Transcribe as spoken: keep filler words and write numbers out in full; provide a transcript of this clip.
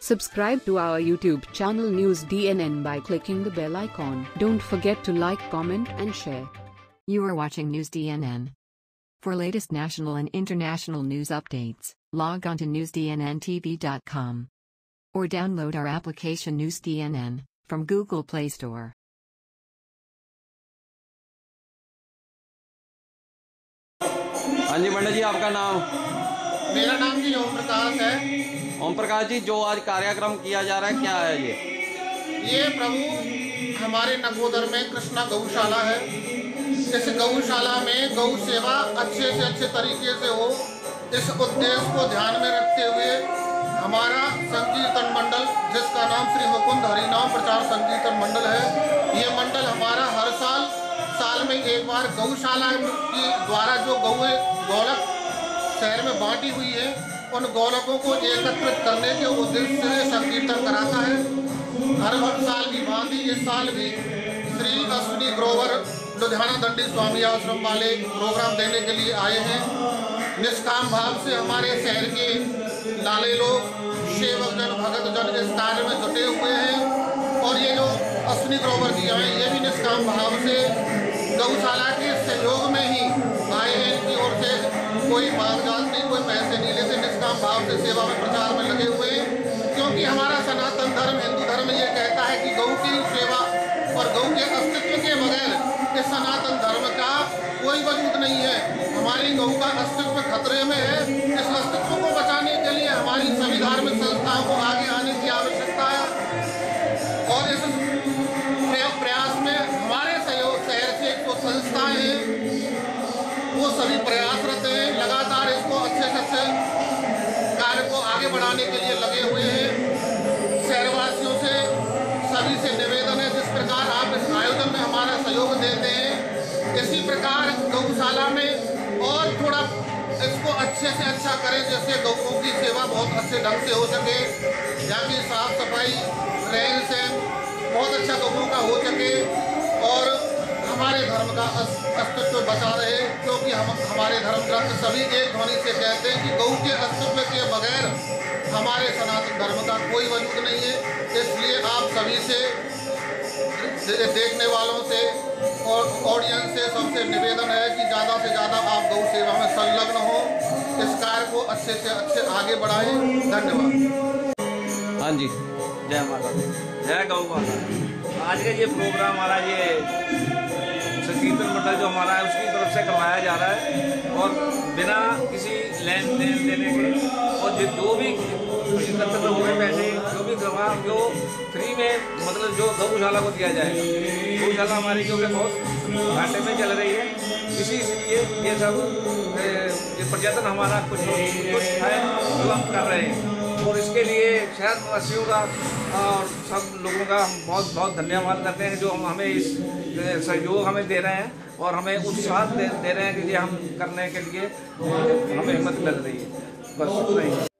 Subscribe to our YouTube channel News D N N by clicking the bell icon. Don't forget to like, comment and share. You are watching News D N N. For latest national and international news updates, log on to news d n n t v dot com or download our application News D N N from Google Play Store. हाँ जी पंडित जी, आपका नाम? मेरा नाम जी ओम प्रकाश है। ओम प्रकाश जी, जो आज कार्यक्रम किया जा रहा है क्या है ये? ये प्रभु हमारे नगोदर में कृष्णा गौशाला है। इस गौशाला में गौ सेवा अच्छे से अच्छे तरीके से हो, इस उद्देश्य को ध्यान में रखते हुए हमारा संकीर्तन मंडल, जिसका नाम श्री मुकुंद हरिनाम प्रचार संकीर्तन मंडल है, ये मंडल हमारा हर साल साल में एक बार गौशाला की द्वारा जो गौ गोलक शहर में बांटी हुई है, उन गोलकों को एकत्रित करने के उद्देश्य से संकीर्तन कराता है। हर साल की भांति इस साल भी श्री अश्विनी ग्रोवर लुधियाना दंडी स्वामी आश्रम वाले प्रोग्राम देने के लिए आए हैं। निष्काम भाव से हमारे शहर के लाले लोग, सेवक जन, भगत जन इस कार्य में जुटे हुए हैं और ये जो अश्विनी ग्रोवर जी आए, ये भी निष्काम भाव से गौशाला के सहयोग में ही आए हैं। इनकी ओर से कोई कागजात नहीं, कोई पैसे नहीं लेते, निष्काम भाव से सेवा में प्रचार में लगे हुए हैं। क्योंकि हमारा सनातन धर्म, हिंदू धर्म ये कहता है कि गौ की सेवा और गौ के अस्तित्व के बगैर इस सनातन धर्म का कोई वजूद नहीं है। हमारी गौ का अस्तित्व खतरे में है। इस अस्तित्व को बचाने के लिए हमारी सभी धार्मिक संस्थाओं को आगे आने की आवश्यकता है और इस प्रयास में हमारे सहयोग शहर से जो संस्थाएं हैं वो सभी प्रयासरत हैं, लगातार इसको अच्छे से अच्छे कार्य को आगे बढ़ाने के लिए लगे हुए हैं। शहरवासियों से सभी से निवेदन है, जिस प्रकार आप इस आयोजन में हमारा सहयोग देते हैं, इसी प्रकार गौशाला में और थोड़ा इसको अच्छे से अच्छा करें, जैसे गौओं की सेवा बहुत अच्छे ढंग से हो सके, यहाँ की साफ सफाई, रहन सहन बहुत अच्छा गौओं का हो सके और हमारे धर्म का अस्तित्व बचा रहे। क्योंकि हम हमारे धर्म ग्रंथ सभी एक ध्वनि से कहते हैं कि गौ के अस्तित्व के बगैर हमारे सनातन धर्म का कोई वजूद नहीं है। इसलिए आप सभी से, देखने वालों से और ऑडियंस से सबसे निवेदन है कि ज़्यादा से ज़्यादा आप गौ सेवा में संलग्न हो, इस कार्य को अच्छे से अच्छे आगे बढ़ाएं। धन्यवाद। हाँ जी, जय माता दी, जय गौ माता। आज का ये प्रोग्राम हमारा ये संकीर्तन मंडल जो हमारा है उसकी तरफ से करवाया जा रहा है और बिना किसी लेन देन देने के और जो भी एकत्र हो गए पैसे जो भी करवा जो फ्री में, मतलब जो गौशाला को दिया जाएगा। गौशाला हमारी जो है बहुत घाटे में चल रही है, इसी इसलिए ये सब ये पर्यटन हमारा कुछ कुछ है जो हम कर रहे हैं और इसके लिए शहर वासियों का और सब लोगों का हम बहुत बहुत धन्यवाद करते हैं जो हम हमें इस सहयोग हमें दे रहे हैं और हमें उत्साह दे, दे रहे हैं कि ये हम करने के लिए हमें हिम्मत मिल रही है। बस नहीं।